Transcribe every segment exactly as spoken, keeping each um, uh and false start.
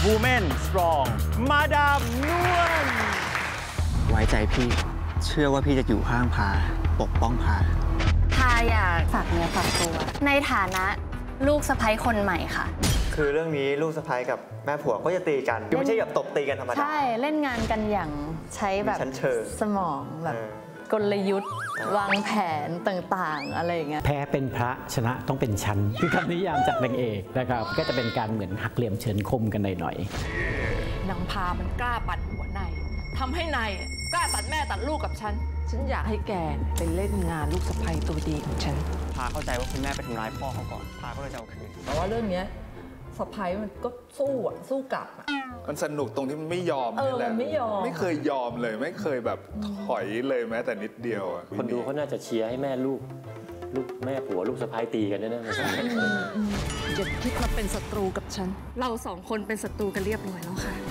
Women Strong มาดามนวลไว้ใจพี่เชื่อว่าพี่จะอยู่ข้างพาปกป้องพาพาอยากฝากเนื้อฝากตัวในฐานะลูกสะใภ้คนใหม่ค่ะคือเรื่องนี้ลูกสะใภ้กับแม่ผัวก็จะตีกันไม่ใช่แบบตบตีกันธรรมดาใช่เล่นงานกันอย่างใช้แบบสมองแบบกลยุทธ์วางแผนต่างๆอะไรอย่างเงี้ยแพ้เป็นพระชนะต้องเป็นชั้นคือคำนิยามจากนางเอกนะครับก็จะเป็นการเหมือนหักเหลี่ยมเฉือนคมกันหน่อยๆนางพามันกล้าปั่นหัวนายทำให้นายกล้าตัดแม่ตัดลูกกับฉันฉันอยากให้แกไปเล่นงานลูกสะใภ้ตัวดีของฉันพาเข้าใจว่าคุณแม่ไปทำร้ายพ่อเขาก่อนพาก็เลยจะเอาคืนแต่ว่าเรื่องนี้สะใภ้มันก็สู้อ่ะสู้กลับอ่ะมันสนุกตรงที่มันไม่ยอมนี่แหละไม่ยอมไม่เคยยอมเลยไม่เคยแบบถอยเลยแม้แต่นิดเดียวอ่ะคนดูเขาน่าจะเชียร์ให้แม่ลูกลูกแม่ผัวลูกสะใภ้ตีกันแน่ๆอย่าคิดมาเป็นศัตรูกับฉันเราสองคนเป็นศัตรูกันเรียบร้อยแล้วค่ะ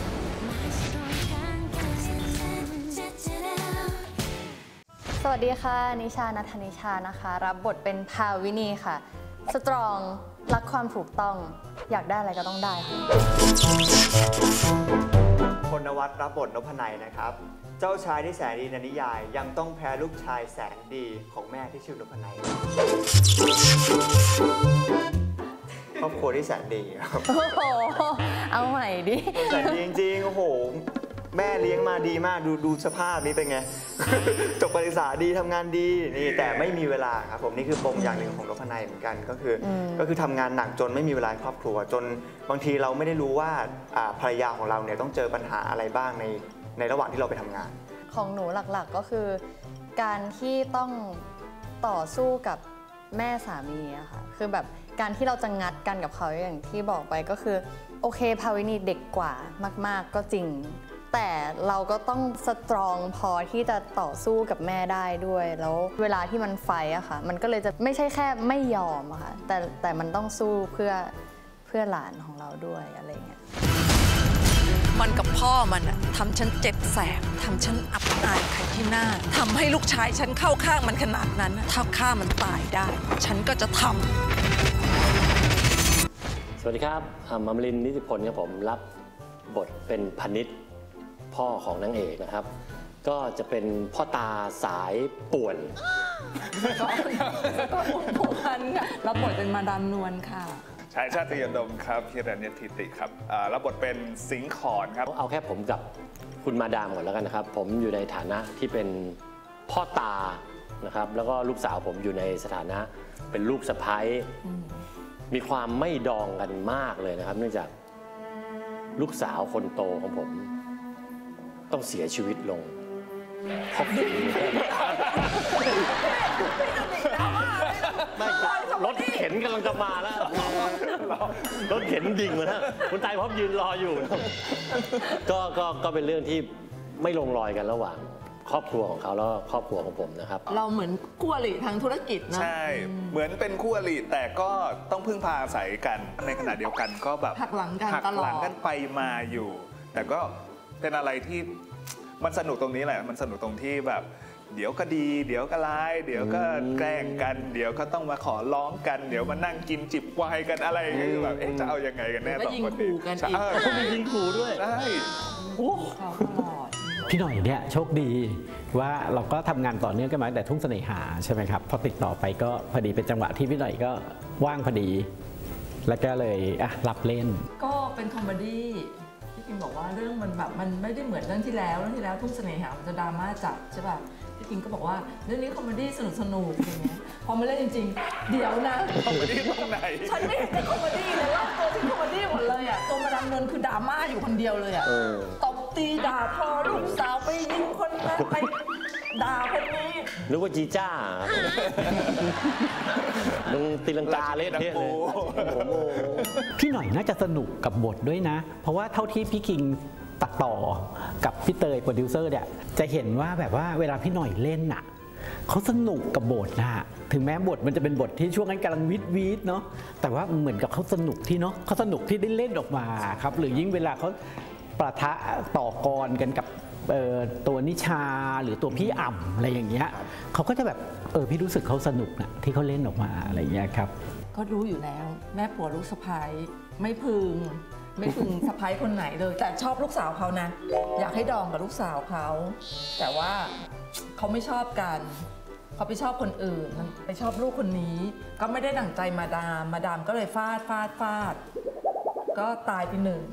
สวัสดีค่ะนิชาณัฐนิชานะคะรับบทเป็นภาวินีค่ะสตรองรักความถูกต้องอยากได้อะไรก็ต้องได้ค่ะพลนวัตรับบทนพนัยนะครับเจ้าชายที่แสนดีในนิยายยังต้องแพ้ลูกชายแสนดีของแม่ที่ชื่อนพนัยครอบครัวที่แสนดีครับโอ้โหเอาใหม่ดิแสนดีจริงๆโอ้โหแม่เลี้ยงมาดีมากดูดูสภาพนี้เป็นไงจบการศึกษาดีทำงานดีนี่แต่ไม่มีเวลาครับผมนี่คือปมอย่างหนึ่งของนพนัยเหมือนกันก็คือก็คือทำงานหนักจนไม่มีเวลาครอบครัวจนบางทีเราไม่ได้รู้ว่าภรรยาของเราเนี่ยต้องเจอปัญหาอะไรบ้างในในระหว่างที่เราไปทำงานของหนูหลักๆก็คือการที่ต้องต่อสู้กับแม่สามีอะค่ะคือแบบการที่เราจะงัดกันกับเขาอย่างที่บอกไปก็คือโอเคภาวินีเด็กกว่ามากๆก็จริงแต่เราก็ต้องสตรองพอที่จะต่อสู้กับแม่ได้ด้วยแล้วเวลาที่มันไฟอะค่ะมันก็เลยจะไม่ใช่แค่ไม่ยอมอะค่ะแต่แต่มันต้องสู้เพื่อเพื่อหลานของเราด้วยอะไรเงี้ยมันกับพ่อมันอะทำฉันเจ็บแสบทำฉันอับอายใครที่หน้าทำให้ลูกชายฉันเข้าข้างมันขนาดนั้นถ้าฆ่ามันตายได้ฉันก็จะทำสวัสดีครับอมรินทร์ นิติพลครับผมรับบทเป็นพนิษฐ์พ่อของนางเอกนะครับก็จะเป็นพ่อตาสายป่วนก็ผูกพันค่ะรับบทเป็นมาดามนวลค่ะชายชาติยดมครับพิรัญญทิติครับรับบทเป็นสิงห์ขอนครับเอาแค่ผมกับคุณมาดามก่อนแล้วกันนะครับผมอยู่ในฐานะที่เป็นพ่อตานะครับแล้วก็ลูกสาวผมอยู่ในสถานะเป็นลูกสะใภ้มีความไม่ดองกันมากเลยนะครับเนื่องจากลูกสาวคนโตของผมต้องเสียชีวิตลงเพราะไม่รถเข็นกำลังจะมาแล้วรถเข็นดิ่งมาแล้วคุณตายพบยืนรออยู่ก็ก็ก็เป็นเรื่องที่ไม่ลงรอยกันระหว่างครอบครัวของเขาแล้วครอบครัวของผมนะครับเราเหมือนคู่อริทางธุรกิจนะใช่เหมือนเป็นคู่อริแต่ก็ต้องพึ่งพาอาศัยกันในขณะเดียวกันก็แบบหักหลังกันหักหลังกันไปมาอยู่แต่ก็เป็นอะไรที่มันสนุกตรงนี้แหละมันสนุกตรงที่แบบเดี๋ยวก็ดีเดี๋ยวก็ร้ายเดี๋ยวก็แกล้งกันเดี๋ยวก็ต้องมาขอร้องกันเดี๋ยวมานั่งกินจิบไวน์กันอะไรอย่างเงี้ยแบบเอ๊ะจะเอายังไงกันแน่ต่อคนนี้เขามียิงขู่ด้วยใช่พี่หน่อยเนี่ยโชคดีว่าเราก็ทำงานต่อเนื่องกันมาแต่ทุ่งเสน่หาใช่ไหมครับพอติดต่อไปก็พอดีเป็นจังหวะที่พี่หน่อยก็ว่างพอดีแล้วก็เลยอ่ะรับเล่นก็เป็นคอมเมดี้พี่คิงบอกว่าเรื่องมันแบบมันไม่ได้เหมือนเรื่องที่แล้วเรื่องที่แล้วทุ่งเสน่หามันจะดราม่าจัดใช่ป่ะพี่คิงก็บอกว่าเรื่องนี้คอมเมดี้สนุกสนุกอย่างเงี้ยพอมาเล่นจริงๆเดี๋ยวนะคอมเมดี้ตรงไหนฉันไม่เห็นเป็นคอมเมดี้เลยว่าตัวที่คอมเมดี้หมดเลยอ่ะตัวมาดามนวลคือดราม่าอยู่คนเดียวเลยอ่ะตบตีด่าทอลูกสาวไปยิงคนนั้นไปด่าคนนี้หรือว่าจีจ้ามึงตีลังกาเล่นเท่เลยพี่หน่อยน่าจะสนุกกับบทด้วยนะเพราะว่าเท่าที่พี่คิงตัดต่อกับพี่เตยโปรดิวเซอร์เนี่ยจะเห็นว่าแบบว่าเวลาพี่หน่อยเล่นน่ะเขาสนุกกับบทนะถึงแม้บทมันจะเป็นบทที่ช่วงนั้นกำลังวิดวิดเนาะแต่ว่าเหมือนกับเขาสนุกที่เนาะเขาสนุกที่ได้เล่นออกมาครับหรือยิ่งเวลาเขาปะทะต่อกรกันกับตัวนิชาหรือตัวพี่อ่ำอะไรอย่างเงี้ยเขาก็จะแบบเออพี่รู้สึกเขาสนุกนะที่เขาเล่นออกมาอะไรอย่างเงี้ยครับก็รู้อยู่แล้วแม่ผัวลูกสะใภ้ไม่พึงไม่ถึงสะพ้ายคนไหนเลย แต่ชอบลูกสาวเขานะ อยากให้ดองกับลูกสาวเขาแต่ว่าเขาไม่ชอบกันเขาไปชอบคนอื่นไปชอบลูกคนนี้ก็ไม่ได้ดั่งใจมาดามมาดามก็เลยฟาดฟาดฟาดก็ตายไปหนึ่ง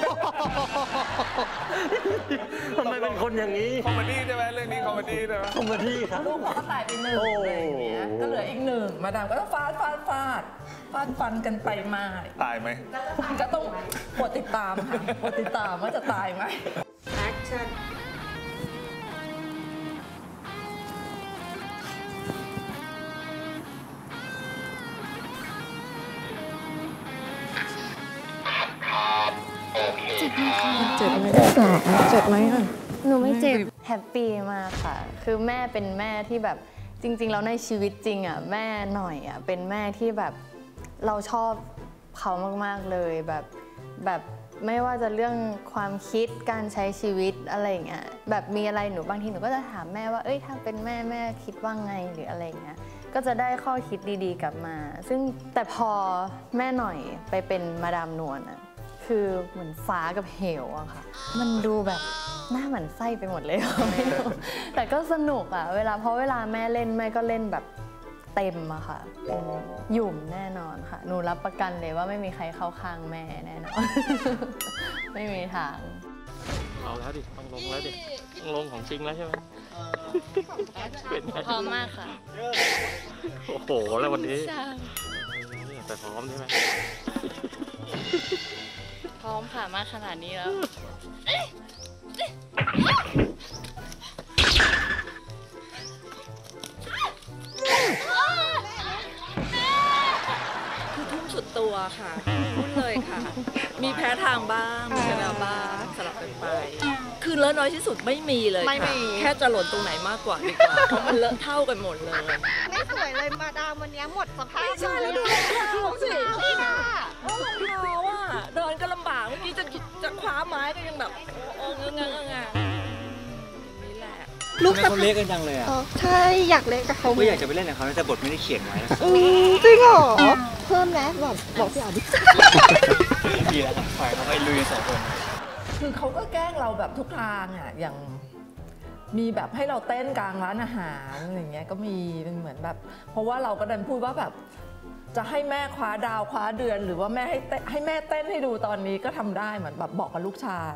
ทำไมเป็นคนอย่างนี้คอมเมดี้ใช่ไหมเรื่องนี้คอมเมดี้ใช่ไหมคอมเมดี้ครับลูกเขาก็ตายไปหนึ่งอะไรอย่างเงี้ยก็เหลืออีกหนึ่งมาดามก็ต้องฟาดฟาดฟาดฟาดฟันกันไปมาตายไหมก็ต้องโปรดติดตามค่ะโปรดติดตามว่าจะตายไหมแอคชั่นเจ็บไหมเจ็บไหมเจ็บไหมอ่ะหนูไม่เจ็บแฮปปี้มากค่ะคือแม่เป็นแม่ที่แบบจริงๆแล้วในชีวิตจริงอ่ะแม่หน่อยอ่ะเป็นแม่ที่แบบเราชอบเขามากๆเลยแบบแบบไม่ว่าจะเรื่องความคิดการใช้ชีวิตอะไรอย่างเงี้ยแบบมีอะไรหนูบางทีหนูก็จะถามแม่ว่าเอ้ยถ้าเป็นแม่แม่คิดว่าไงหรืออะไรอย่างเงี้ยก็จะได้ข้อคิดดีๆกลับมาซึ่งแต่พอแม่หน่อยไปเป็นมาดามนวลอ่ะคือเหมือนฟ้ากับเหวอะค่ะมันดูแบบหน้าหมันไส้ไปหมดเลยไม่รู้แต่ก็สนุกอะเวลาเพราะเวลาแม่เล่นแม่ก็เล่นแบบเต็มอะค่ะหยุ่มแน่นอนค่ะหนูรับประกันเลยว่าไม่มีใครเข้าข้างแม่แน่นอนไม่มีทางเอาแล้วดิต้องลงแล้วดิต้องลงของจริงแล้วใช่ไหมเป็นไงพร้อมมากค่ะโอ้โหแล้ววันนี้แต่พร้อมใช่ไหมพร้อมค่ะมากขนาดนี้แล้วคือทุ่มสุดตัวค่ะพูดเลยค่ะมีแพ้ทางบ้างมีชนะบ้างสลับกันไปคือเลอะน้อยที่สุดไม่มีเลยค่ะแค่จะหล่นตรงไหนมากกว่าดีกว่าเพราะมันเลอะเท่ากันหมดเลยไม่สวยเลยมาดามวันนี้หมดสภาพไม่ใช่แล้วดูรองเท้าสิรองเท้าอ่ะเดินก็ลำบากเมื่อกี้จะจะคว้าไม้ก็ยังแบบโอ้เงงเงงเงงนี่แหละลูกเขาเล็กกันจังเลยอ่ะใช่อยากเล่นกับเขาก็อยากจะไปเล่นกับเขาแต่บทไม่ได้เขียนไว้จริงเหรอเพิ่มนะแบบบอกพี่อ๋อดิดีแล้วครับฝ่ายเขาไปลุยสองคนคือเขาก็แกล้งเราแบบทุกทางอ่ะอย่างมีแบบให้เราเต้นกลางร้านอาหารอย่างเงี้ยก็มีเป็นเหมือนแบบเพราะว่าเราก็ดันพูดว่าแบบจะให้แม่คว้าดาวคว้าเดือนหรือว่าแม่ให้ให้แม่เต้นให้ดูตอนนี้ก็ทำได้เหมือนแบบบอกกับลูกชาย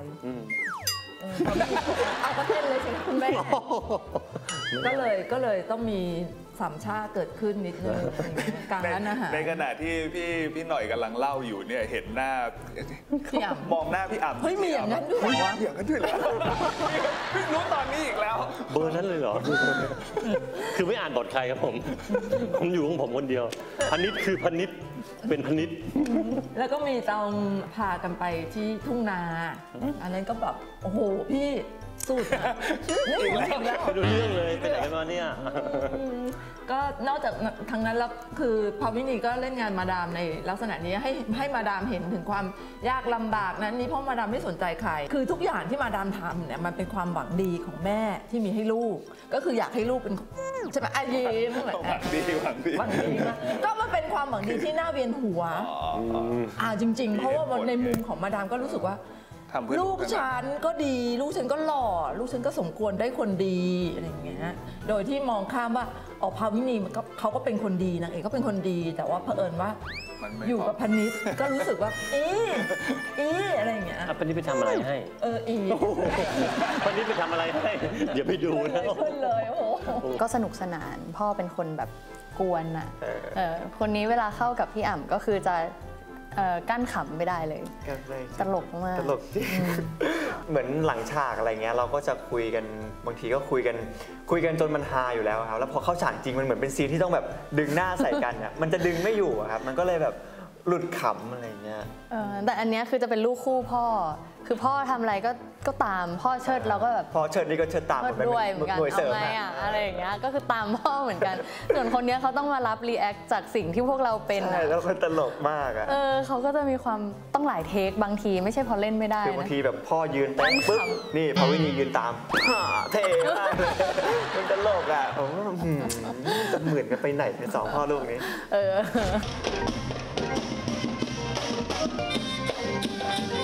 เอาก็เต้นเลยสิคุณแม่ก็เลยก็เลยต้องมีสามชาเกิดขึ้นนิดนึงกลางร้านอาหารในขณะที่พี่พี่หน่อยกำลังเล่าอยู่เนี่ยเห็นหน้าพี่อ่ำมองหน้าพี่อ่ำเฮ้ยมีอย่างนั้นด้วยวะอย่างนั้นด้วยแล้วพี่รู้ตอนนี้อีกแล้วเบอร์นั้นเลยเหรอคือไม่อ่านบทใครครับผมผมอยู่ของผมคนเดียวพนิษคือพนิษเป็นพนิษแล้วก็มีตอนพากันไปที่ทุ่งนาอันนั้นก็แบบโอ้โหพี่สุดอ่ะอีกแล้วไปดูเรื่องเลยไปไหนกันมาเนี่ยก็นอกจากทั้งนั้นแล้วคือพาวินีก็เล่นงานมาดามในลักษณะนี้ให้ให้มาดามเห็นถึงความยากลำบากนั้นนี่เพราะมาดามไม่สนใจใครคือทุกอย่างที่มาดามทำเนี่ยมันเป็นความหวังดีของแม่ที่มีให้ลูกก็คืออยากให้ลูกเป็นใช่ไหมอายิ้มหวังดีหวังดีหวังดีก็มันเป็นความหวังดีที่น่าเวียนหัวอ่าจริงๆเพราะว่าในมุมของมาดามก็รู้สึกว่าลูกฉันก็ดีลูกฉันก็หล่อลูกฉันก็สมควรได้คนดีอะไรอย่างเงี้ยโดยที่มองข้ามว่าอ๋อภาวินีมันก็เขาก็เป็นคนดีนางเอกก็เป็นคนดีแต่ว่าเผอิญว่าอยู่กับพนิษก็รู้สึกว่าเอ๊ะเอ๊ะอะไรอย่างเงี้ยพนิษไปทำอะไรให้เอออีพนิษไปทำอะไรให้เดี๋ยวไปดูนะเลยโอ้โหก็สนุกสนานพ่อเป็นคนแบบกวนอ่ะคนนี้เวลาเข้ากับพี่อ่ำก็คือจะกั้นขำไม่ได้เลยตลกมากตลกจริงเหมือนหลังฉากอะไรเงี้ยเราก็จะคุยกันบางทีก็คุยกันคุยกันจนมันฮาอยู่แล้วครับแล้วพอเข้าฉากจริงมันเหมือนเป็นซีนที่ต้องแบบดึงหน้าใส่กันอ่ะมันจะดึงไม่อยู่ครับมันก็เลยแบบหลุดขำอะไรเงี้ยแต่อันนี้คือจะเป็นลูกคู่พ่อคือพ่อทำอะไรก็ก็ตามพ่อเชิดเราก็แบบพ่อเชิดนี่ก็เชิดตามด้วยเหมือนกันเอาไงอ่ะอะไรอย่างเงี้ยก็คือตามพ่อเหมือนกันส่วนคนนี้เขาต้องมารับรีแอคจากสิ่งที่พวกเราเป็นใช่แล้วมันตลกมากอ่ะเออเขาก็จะมีความต้องหลายเทคบางทีไม่ใช่พอเล่นไม่ได้คือบางทีแบบพ่อยืนเต้นปุ๊บนี่พอวินียืนตามเท่มากเลยมันตลกอ่ะผมจะเหมือนกันไปไหนในสองพ่อลูกนี้เออ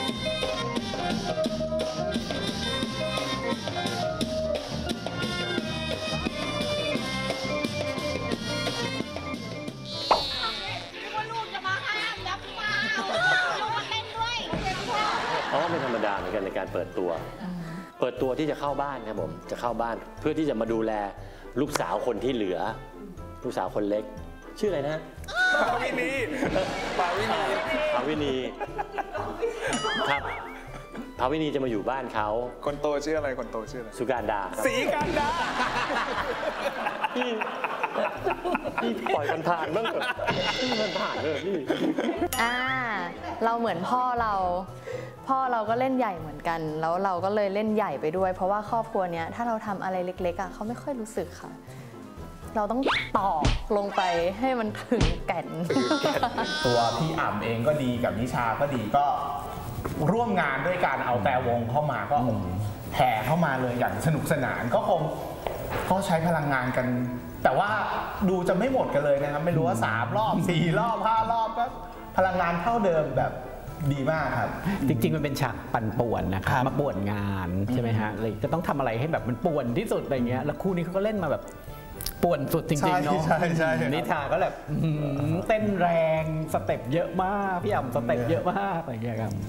มือนกันในการเปิดตัว เปิดตัวที่จะเข้าบ้านครับผมจะเข้าบ้านเพื่อที่จะมาดูแลลูกสาวคนที่เหลือลูกสาวคนเล็กชื่ออะไรนะปาวินีปาวินีปาวินีครับปาวินีจะมาอยู่บ้านเขาคนโตชื่ออะไรคนโตชื่ออะไรสุการดาสีการดาพี่พี่ปล่อยมันผ่านบ้างเถอะพี่มันผ่านเลยพี่อ่าเราเหมือนพ่อเราพ่อเราก็เล่นใหญ่เหมือนกันแล้วเราก็เลยเล่นใหญ่ไปด้วยเพราะว่าครอบครัวเนี้ยถ้าเราทำอะไรเล็กๆอ่ะเขาไม่ค่อยรู้สึกค่ะเราต้องตอกลงไปให้มันถึงแก่นตัวพี่อ่ำเองก็ดีกับนิชาก็ดีก็ร่วมงานด้วยการเอาแต่วงเข้ามาก็แห่เข้ามาเลยอย่างสนุกสนานก็คงก็ใช้พลังงานกันแต่ว่าดูจะไม่หมดกันเลยนะครับไม่รู้ว่าสามรอบสี่รอบห้ารอบก็พลังงานเท่าเดิมแบบดีมากครับจริงๆมันเป็นฉากปั่นป่วนนะครับมาป่วนงานใช่ไหมฮะเลยก็ต้องทำอะไรให้แบบมันป่วนที่สุดอะไรเงี้ยแล้วคู่นี้เขาก็เล่นมาแบบป่วนสุดจริงๆเนาะนิชาก็แบบเต้นแรงสเต็ปเยอะมากพี่อ่ำสเต็ปเยอะมากอะไรเงี้ยครับ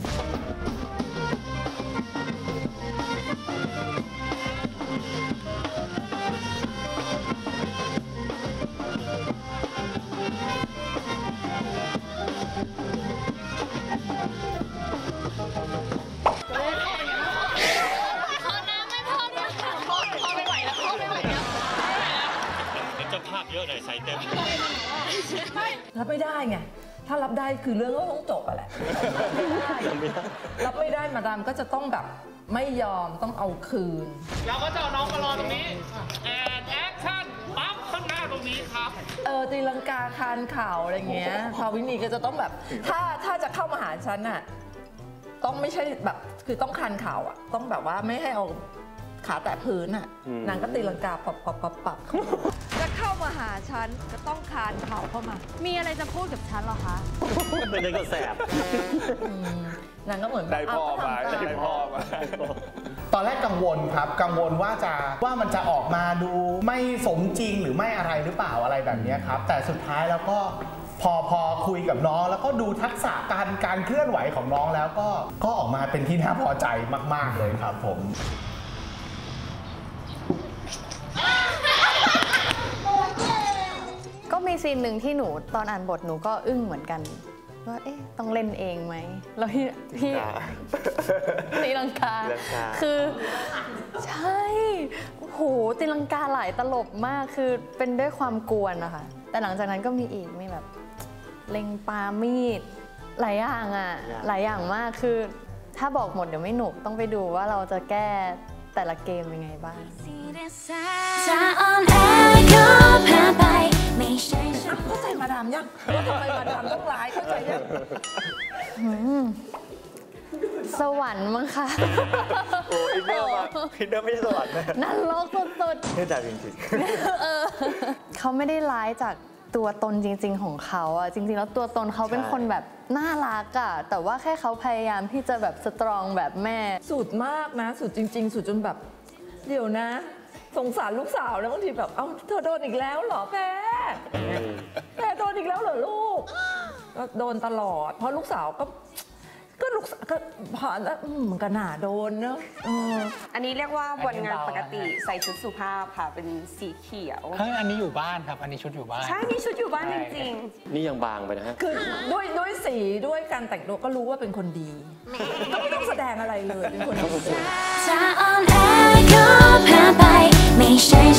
เยอะหน่อยใส่เต็มรับไม่ได้ไงถ้ารับได้คือเรื่องก็ต้องจบอะแหละรับไม่ได้มาดามก็จะต้องแบบไม่ยอมต้องเอาคืนเราก็จะเอาน้องมารอตรงนี้แอนแอคชั่นปั๊บข้างหน้าตรงนี้ครับเออตีลังกาคานเข่าอะไรเงี้ยภาวินีก็จะต้องแบบถ้าถ้าจะเข้ามาหาฉันอะต้องไม่ใช่แบบคือต้องคานเข่าอะต้องแบบว่าไม่ให้เอาขาแตะพื้นอ่ะนางก็ตีลังกาปับปับปับปับจะเข้ามาหาฉันจะต้องคานเข่าเข้ามามีอะไรจะพูดกับฉันหรอคะไม่ได้ก็แสบนางก็เหมือนได้พ่อมาได้พ่อมาตอนแรกกังวลครับกังวลว่าจะว่ามันจะออกมาดูไม่สมจริงหรือไม่อะไรหรือเปล่าอะไรแบบนี้ครับแต่สุดท้ายแล้วก็พอพอคุยกับน้องแล้วก็ดูทักษะการการเคลื่อนไหวของน้องแล้วก็ก็ออกมาเป็นที่น่าพอใจมากๆเลยครับผมก็มีซีนหนึ่งที่หนูตอนอ่านบทหนูก็อึ้งเหมือนกันว่าเอ๊ะต้องเล่นเองไหมแล้วพี่พี่ตีลังกาคือใช่โอ้โหตีลังกาหลายตลบมากคือเป็นด้วยความกวนนะคะแต่หลังจากนั้นก็มีอีกมีแบบเล็งปามีดหลายอย่างอ่ะหลายอย่างมากคือถ้าบอกหมดเดี๋ยวไม่หนุกต้องไปดูว่าเราจะแก้แต่ละเกมยังไงบ้างเข้าใจมาดามยังว่าทำไมมาดามต้องร้ายเข้าใจยังสวรรค์มั้งคะโอ้อินเนอร์มาอินเนอร์ไม่ใช่สวรรค์นะนรกสุดๆนี่แต่จริงๆเขาไม่ได้ร้ายจากตัวตนจริงๆของเขาอะจริงๆแล้วตัวตนเขาเป็นคนแบบน่ารักอะแต่ว่าแค่เขาพยายามที่จะแบบสตรองแบบแม่สุดมากนะสุดจริงๆสุดจนแบบเดี๋ยวนะสงสารลูกสาวนะบางทีแบบเอ้าเธอโดนอีกแล้วเหรอแม่แม่โดนอีกแล้วเหรอลูกก็โดนตลอดเพราะลูกสาวก็ก็ลูกก็ผ่านแล้วมันก็หนาโดนเนอะอันนี้เรียกว่าวันงานปกติใส่ชุดสุภาพค่ะเป็นสีเขียวเฮ้ยอันนี้อยู่บ้านครับอันนี้ชุดอยู่บ้านใช่นี่ชุดอยู่บ้านจริงๆนี่ยังบางไปนะฮะคือด้วยด้วยสีด้วยการแต่งตัวก็รู้ว่าเป็นคนดีก็ไม่ต้องแสดงอะไรเลยเป็นคนดีจะอ่อนแอก็แพ้ไปไม่ใช่